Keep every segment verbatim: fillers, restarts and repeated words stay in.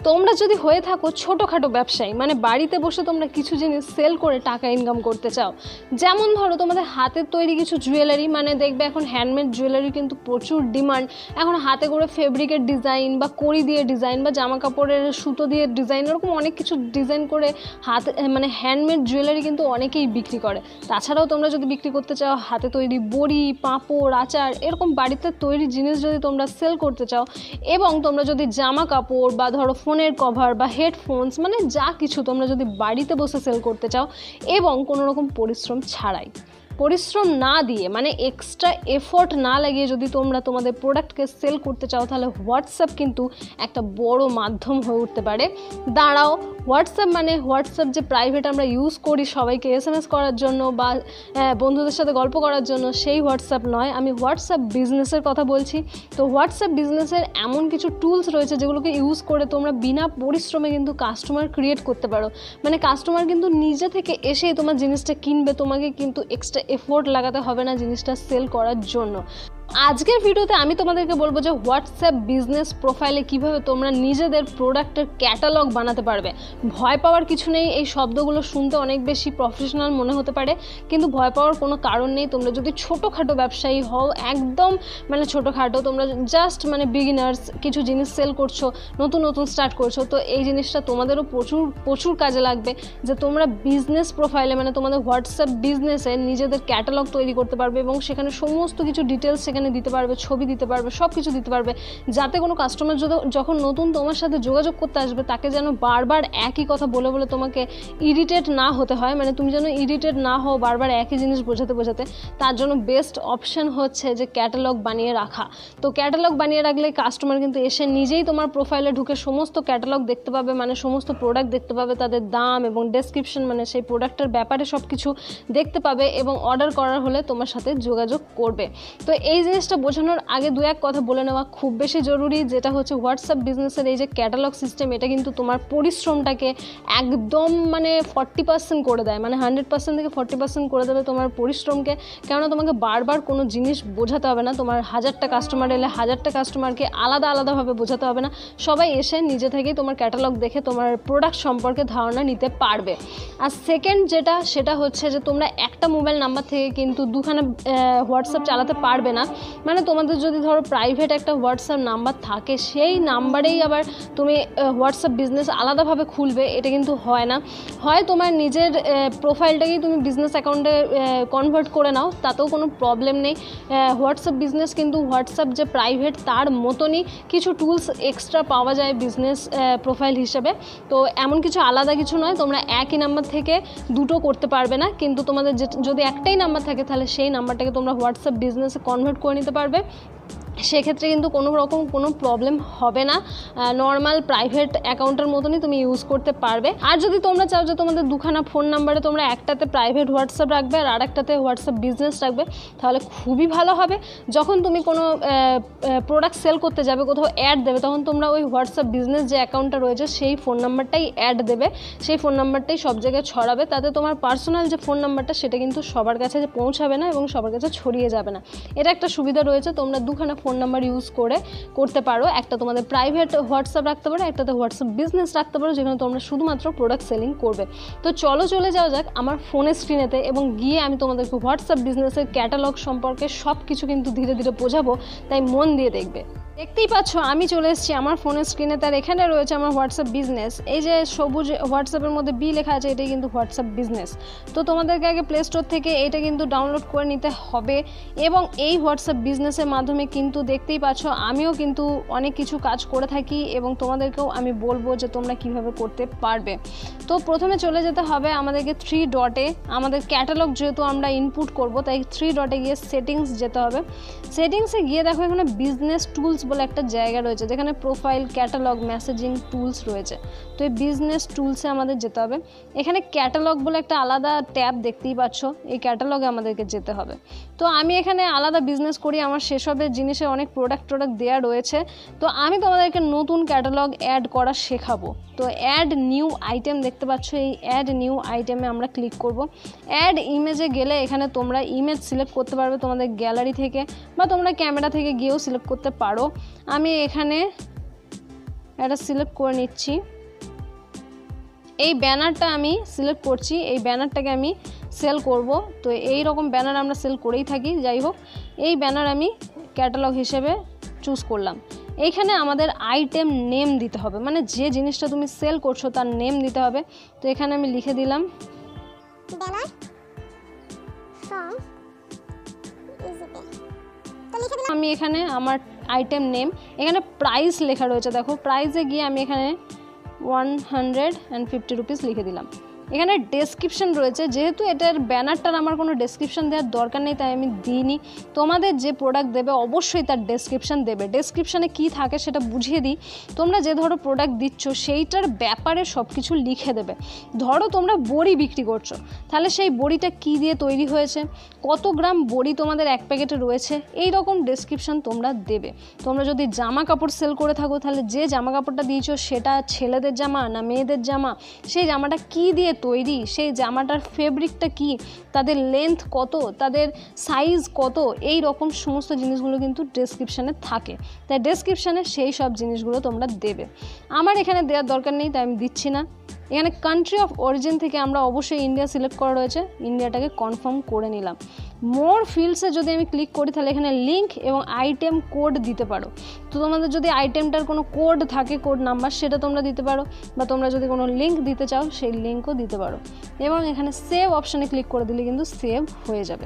তোমরা যদি হয়ে থাকো ছোটোখাটো ব্যবসায়ী, মানে বাড়িতে বসে তোমরা কিছু জিনিস সেল করে টাকা ইনকাম করতে চাও, যেমন ধরো তোমাদের হাতের তৈরি কিছু জুয়েলারি, মানে দেখবে এখন হ্যান্ডমেড জুয়েলারি কিন্তু প্রচুর ডিমান্ড। এখন হাতে করে ফেব্রিকের ডিজাইন বা কড়ি দিয়ে ডিজাইন বা জামা কাপড়ের সুতো দিয়ে ডিজাইন, এরকম অনেক কিছু ডিজাইন করে হাতে মানে হ্যান্ডমেড জুয়েলারি কিন্তু অনেকেই বিক্রি করে। তাছাড়াও তোমরা যদি বিক্রি করতে চাও হাতে তৈরি বড়ি, পাঁপড়, আচার, এরকম বাড়িতে তৈরি জিনিস যদি তোমরা সেল করতে চাও, এবং তোমরা যদি জামা কাপড় বা ধরো ফোনের কভার বা হেডফোনস, মানে যা কিছু তোমরা যদি বাড়িতে বসে সেল করতে চাও এবং কোনো রকম পরিশ্রম ছাড়াই, পরিশ্রম না দিয়ে, মানে এক্সট্রা এফোর্ট না লাগিয়ে যদি তোমরা তোমাদের প্রোডাক্টকে সেল করতে চাও, তাহলে হোয়াটসঅ্যাপ কিন্তু একটা বড় মাধ্যম হয়ে উঠতে পারে। দাঁড়াও, হোয়াটসঅ্যাপ মানে হোয়াটসঅ্যাপ যে প্রাইভেট আমরা ইউজ করি সবাইকে এস এম এস করার জন্য বা বন্ধুদের সাথে গল্প করার জন্য, সেই হোয়াটসঅ্যাপ নয়, আমি হোয়াটসঅ্যাপ বিজনেসের কথা বলছি। তো হোয়াটসঅ্যাপ বিজনেসের এমন কিছু টুলস রয়েছে যেগুলোকে ইউজ করে তোমরা বিনা পরিশ্রমে কিন্তু কাস্টমার ক্রিয়েট করতে পারো। মানে কাস্টমার কিন্তু নিজে থেকে এসেই তোমার জিনিসটা কিনবে, তোমাকে কিন্তু এক্সট্রা এফোর্ট লাগাতে হবে না জিনিসটা সেল করার জন্য। আজকের ভিডিওতে আমি তোমাদেরকে বলবো যে হোয়াটসঅ্যাপ বিজনেস প্রোফাইলে কিভাবে তোমরা নিজেদের প্রোডাক্টের ক্যাটালগ বানাতে পারবে। ভয় পাওয়ার কিছু নেই, এই শব্দগুলো শুনতে অনেক বেশি প্রফেশনাল মনে হতে পারে, কিন্তু ভয় পাওয়ার কোনো কারণ নেই। তোমরা যদি ছোটোখাটো ব্যবসায়ী হও, একদম মানে ছোটোখাটো, তোমরা জাস্ট মানে বিগিনার্স, কিছু জিনিস সেল করছো, নতুন নতুন স্টার্ট করছো, তো এই জিনিসটা তোমাদেরও প্রচুর প্রচুর কাজে লাগবে যে তোমরা বিজনেস প্রোফাইলে, মানে তোমাদের হোয়াটসঅ্যাপ বিজনেসে নিজেদের ক্যাটালগ তৈরি করতে পারবে এবং সেখানে সমস্ত কিছু ডিটেলস সেখানে দিতে পারবে, ছবি দিতে পারবে, সব কিছু দিতে পারবে, যাতে কোনো কাস্টমার যখন নতুন তোমার সাথে যোগাযোগ করতে আসবে তাকে যেন বারবার একই কথা বলে বলে তোমাকে ইরিটেট না হতে হয়, মানে তুমি যেন ইরিটেট না হও বারবার একই জিনিস বোঝাতে বোঝাতে। তার জন্য বেস্ট অপশন হচ্ছে যে ক্যাটালগ বানিয়ে রাখা। তো ক্যাটালগ বানিয়ে রাখলে কাস্টমার কিন্তু এসে নিজেই তোমার প্রোফাইলে ঢুকে সমস্ত ক্যাটালগ দেখতে পাবে, মানে সমস্ত প্রোডাক্ট দেখতে পাবে, তাদের দাম এবং ডেসক্রিপশন, মানে সেই প্রোডাক্টের ব্যাপারে সব কিছু দেখতে পাবে এবং অর্ডার করার হলে তোমার সাথে যোগাযোগ করবে। তো এই জিনিসটা বোঝানোর আগে দু এক কথা বলে নেওয়া খুব বেশি জরুরি, যেটা হচ্ছে হোয়াটসঅ্যাপ বিজনেসের এই যে ক্যাটালগ সিস্টেম, এটা কিন্তু তোমার পরিশ্রমটাকে একদম মানে ফর্টি পার্সেন্ট করে দেয়, মানে হান্ড্রেড পার্সেন্ট থেকে ফর্টি পার্সেন্ট করে দেবে তোমার পরিশ্রমকে। কেননা তোমাকে বারবার কোনো জিনিস বোঝাতে হবে না, তোমার হাজারটা কাস্টমার এলে হাজারটা কাস্টমারকে আলাদা আলাদাভাবে বোঝাতে হবে না, সবাই এসে নিজে থেকেই তোমার ক্যাটালগ দেখে তোমার প্রোডাক্ট সম্পর্কে ধারণা নিতে পারবে। আর সেকেন্ড যেটা, সেটা হচ্ছে যে তোমরা একটা মোবাইল নাম্বার থেকে কিন্তু দুখানা হোয়াটসঅ্যাপ চালাতে পারবে না। মানে তোমাদের যদি ধরো প্রাইভেট একটা হোয়াটসঅ্যাপ নাম্বার থাকে, সেই নাম্বারেই আবার তুমি হোয়াটসঅ্যাপ বিজনেস আলাদাভাবে খুলবে, এটা কিন্তু হয় না। হয় তোমার নিজের প্রোফাইলটাকেই তুমি বিজনেস অ্যাকাউন্টে কনভার্ট করে নাও, তাতেও কোনো প্রবলেম নেই। হোয়াটসঅ্যাপ বিজনেস কিন্তু হোয়াটসঅ্যাপ যে প্রাইভেট তার মতনই কিছু টুলস এক্সট্রা পাওয়া যায় বিজনেস প্রোফাইল হিসেবে। তো এমন কিছু আলাদা কিছু নয়, তোমরা একই নাম্বার থেকে দুটো করতে পারবে না, কিন্তু তোমাদের যদি একটাই নাম্বার থাকে তাহলে সেই নাম্বারটাকে তোমরা হোয়াটসঅ্যাপ বিজনেসে কনভার্ট করে নিতে পারবে। সেক্ষেত্রে কিন্তু কোনো রকম কোনো প্রবলেম হবে না, নর্মাল প্রাইভেট অ্যাকাউন্টের মতনই তুমি ইউজ করতে পারবে। আর যদি তোমরা চাও যে তোমাদের দুখানা ফোন নাম্বারে তোমরা একটাতে প্রাইভেট হোয়াটসঅ্যাপ রাখবে আর আরেকটাতে হোয়াটসঅ্যাপ বিজনেস রাখবে, তাহলে খুবই ভালো হবে। যখন তুমি কোনো প্রোডাক্ট সেল করতে যাবে, কোথাও অ্যাড দেবে, তখন তোমরা ওই হোয়াটসঅ্যাপ বিজনেস যে অ্যাকাউন্টটা রয়েছে সেই ফোন নাম্বারটাই অ্যাড দেবে, সেই ফোন নাম্বারটাই সব জায়গায় ছড়াবে, তাতে তোমার পার্সোনাল যে ফোন নাম্বারটা সেটা কিন্তু সবার কাছে পৌঁছাবে না এবং সবার কাছে ছড়িয়ে যাবে না। এটা একটা সুবিধা রয়েছে, তোমরা দুখানা ফোন নাম্বার ইউজ করে করতে পারো, একটা তোমাদের প্রাইভেট হোয়াটসঅ্যাপ রাখতে পারো, একটাতে হোয়াটসঅ্যাপ বিজনেস রাখতে পারো, যেখানে তোমরা শুধুমাত্র প্রোডাক্ট সেলিং করবে। তো চলো চলে যাওয়া যাক আমার ফোনের স্ক্রিনেতে এবং গিয়ে আমি তোমাদেরকে হোয়াটসঅ্যাপ বিজনেসের ক্যাটালগ সম্পর্কে সব কিছু কিন্তু ধীরে ধীরে বোঝাবো, তাই মন দিয়ে দেখবে। দেখতেই পাচ্ছ আমি চলে এসেছি আমার ফোনের স্ক্রিনে, তার এখানে রয়েছে আমার হোয়াটসঅ্যাপ বিজনেস। এই যে সবুজ হোয়াটসঅ্যাপের মধ্যে বি লেখা আছে, এটাই কিন্তু হোয়াটসঅ্যাপ বিজনেস। তো তোমাদেরকে আগে প্লে স্টোর থেকে এটা কিন্তু ডাউনলোড করে নিতে হবে এবং এই হোয়াটসঅ্যাপ বিজনেসের মাধ্যমে কিন্তু দেখতেই পাচ্ছ আমিও কিন্তু অনেক কিছু কাজ করে থাকি এবং তোমাদেরকেও আমি বলবো যে তোমরা কিভাবে করতে পারবে। তো প্রথমে চলে যেতে হবে আমাদেরকে থ্রি ডটে, আমাদের ক্যাটালগ যেহেতু আমরা ইনপুট করব তাই থ্রি ডটে গিয়ে সেটিংস যেতে হবে। সেটিংসে গিয়ে দেখো এখানে বিজনেস টুলস বলে একটা জায়গা রয়েছে যেখানে প্রোফাইল, ক্যাটালগ, মেসেজিং টুলস রয়েছে। তো এই বিজনেস টুলসে আমাদের যেতে হবে। এখানে ক্যাটালগ বলে একটা আলাদা ট্যাব দেখতেই পাচ্ছ, এই ক্যাটালগে আমাদেরকে যেতে হবে। তো আমি এখানে আলাদা বিজনেস করি, আমার সেসবের জিনিসে অনেক প্রোডাক্ট প্রোডাক্ট দেওয়া রয়েছে। তো আমি তোমাদেরকে নতুন ক্যাটালগ অ্যাড করা শেখাবো। তো অ্যাড নিউ আইটেম দেখতে পাচ্ছ, এই অ্যাড নিউ আইটেমে আমরা ক্লিক করব। অ্যাড ইমেজে গেলে এখানে তোমরা ইমেজ সিলেক্ট করতে পারবে তোমাদের গ্যালারি থেকে, বা তোমরা ক্যামেরা থেকে গিয়েও সিলেক্ট করতে পারো। আমি এখানে এটা সিলেক্ট করে নিচ্ছি। এই ব্যানারটা আমি সিলেক্ট করছি, এই ব্যানারটাকে আমি সেল করব। তো এই রকম ব্যানার আমরা সেল করেই থাকি। যাই হোক, এই ব্যানার আমি ক্যাটালগ হিসেবে চুজ করলাম। এইখানে আমাদের আইটেম নেম দিতে হবে, মানে যে জিনিসটা তুমি সেল করছো তার নেম দিতে হবে। তো এখানে আমি লিখে দিলাম ব্যানার ফ্রম ইজিপে। তো লিখে দিলাম আমি এখানে আমার আইটেম নেম, এখানে প্রাইস লেখা রয়েছে, দেখো প্রাইসে গিয়ে আমি এখানে one hundred and fifty rupees লিখে দিলাম। এখানে ডেসক্রিপশন রয়েছে, যেহেতু এটার ব্যানারটার আমার কোনো ডেসক্রিপশন দেওয়ার দরকার নেই তাই আমি দিইনি। তোমাদের যে প্রোডাক্ট দেবে অবশ্যই তার ডেসক্রিপশন দেবে। ডেসক্রিপশানে কী থাকে সেটা বুঝিয়ে দিই। তোমরা যে ধরো প্রোডাক্ট দিচ্ছ সেইটার ব্যাপারে সব কিছু লিখে দেবে। ধরো তোমরা বড়ি বিক্রি করছো, তাহলে সেই বড়িটা কী দিয়ে তৈরি হয়েছে, কত গ্রাম বড়ি তোমাদের এক প্যাকেটে রয়েছে, এই রকম ডেসক্রিপশন তোমরা দেবে। তোমরা যদি জামা কাপড় সেল করে থাকো তাহলে যে জামা কাপড়টা দিয়েছো সেটা ছেলেদের জামা না মেয়েদের জামা, সেই জামাটা কী দিয়ে তৈরি, সেই জামাটার ফেব্রিকটা কি, তাদের লেন্থ কত, তাদের সাইজ কত, এই রকম সমস্ত জিনিসগুলো কিন্তু ডেসক্রিপশানে থাকে। তাই ডেসক্রিপশানে সেই সব জিনিসগুলো তোমরা দেবে। আমার এখানে দেওয়ার দরকার নেই তাই আমি দিচ্ছি না। এখানে কান্ট্রি অফ অরিজিন থেকে আমরা অবশ্যই ইন্ডিয়া সিলেক্ট করা রয়েছে, ইন্ডিয়াটাকে কনফার্ম করে নিলাম। মোর ফিল্ডসে যদি আমি ক্লিক করি তাহলে এখানে লিঙ্ক এবং আইটেম কোড দিতে পারো। তো তোমাদের যদি আইটেমটার কোনো কোড থাকে, কোড নাম্বার, সেটা তোমরা দিতে পারো, বা তোমরা যদি কোনো লিঙ্ক দিতে চাও সেই লিঙ্কও দিতে পারো। এবং এখানে সেভ অপশানে ক্লিক করে দিলে কিন্তু সেভ হয়ে যাবে।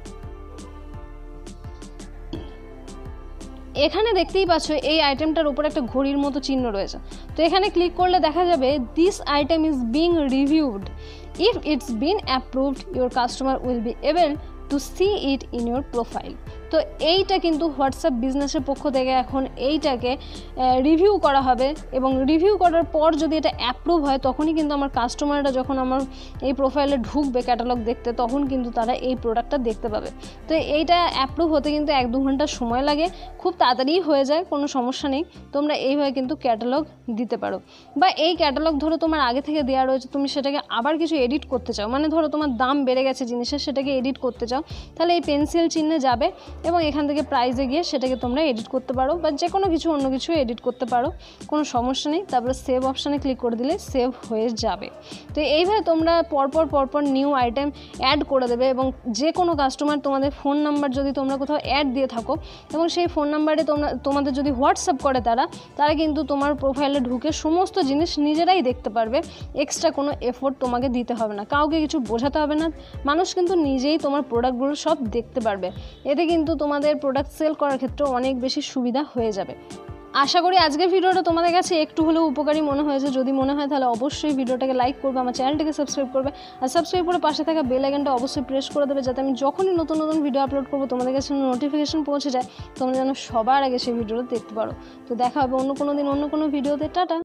এখানে দেখতেই পাচ্ছ এই আইটেমটার উপর একটা ঘড়ির মতো চিহ্ন রয়েছে। তো এখানে ক্লিক করলে দেখা যাবে this item is being reviewed, if it's been approved your customer will be able to see it in your profile. তো এইটা কিন্তু হোয়াটসঅ্যাপ বিজনেসের পক্ষ থেকে এখন এইটাকে রিভিউ করা হবে, এবং রিভিউ করার পর যদি এটা অ্যাপ্রুভ হয় তখনই কিন্তু আমার কাস্টমাররা যখন আমার এই প্রোফাইলে ঢুকবে ক্যাটালগ দেখতে, তখন কিন্তু তারা এই প্রোডাক্টটা দেখতে পাবে। তো এইটা অ্যাপ্রুভ হতে কিন্তু এক দু ঘন্টা সময় লাগে, খুব তাড়াতাড়ি হয়ে যায়, কোনো সমস্যা নেই। তোমরা এইভাবে কিন্তু ক্যাটালগ দিতে পারো। বা এই ক্যাটালগ ধরো তোমার আগে থেকে দেওয়া রয়েছে, তুমি সেটাকে আবার কিছু এডিট করতে চাও, মানে ধরো তোমার দাম বেড়ে গেছে জিনিসের, সেটাকে এডিট করতে চাও, তাহলে এই পেন্সিল চিহ্নে যাবে এবং এখান থেকে প্রাইজে গিয়ে সেটাকে তোমরা এডিট করতে পারো, বা যে কোনো কিছু অন্য কিছু এডিট করতে পারো, কোনো সমস্যা নেই। তারপরে সেভ অপশানে ক্লিক করে দিলে সেভ হয়ে যাবে। তো এইভাবে তোমরা পরপর পরপর নিউ আইটেম অ্যাড করে দেবে, এবং যে কোনো কাস্টমার তোমাদের ফোন নাম্বার যদি তোমরা কোথাও অ্যাড দিয়ে থাকো এবং সেই ফোন নাম্বারে তোমরা তোমাদের যদি হোয়াটসঅ্যাপ করে তারা তারা কিন্তু তোমার প্রোফাইলে ঢুকে সমস্ত জিনিস নিজেরাই দেখতে পারবে। এক্সট্রা কোনো এফোর্ট তোমাকে দিতে হবে না, কাউকে কিছু বোঝাতে হবে না। মানুষ কিন্তু নিজেই তোমার প্রোডাক্টগুলো সব দেখতে পারবে। এতে কিন্তু তোমাদের প্রোডাক্ট সেল করার ক্ষেত্রে অনেক বেশি সুবিধা হয়ে যাবে। আশা করি আজকের ভিডিওটা তোমাদের কাছে একটু হলেও উপকারী মনে হয়েছে। যদি মনে হয় তাহলে অবশ্যই ভিডিওটাকে লাইক করবে, আমার চ্যানেলটাকে সাবস্ক্রাইব করবে, আর সাবস্ক্রাইব করে পাশে থাকা বেল আইকনটা অবশ্যই প্রেস করে দেবে, যাতে আমি যখনই নতুন নতুন ভিডিও আপলোড করবো তোমাদের কাছে নোটিফিকেশন পৌঁছে যায়, তোমরা যেন সবার আগে সেই ভিডিওটা দেখতে পারো। তো দেখা হবে অন্য কোনো দিন অন্য কোনো ভিডিওতে। টাটা।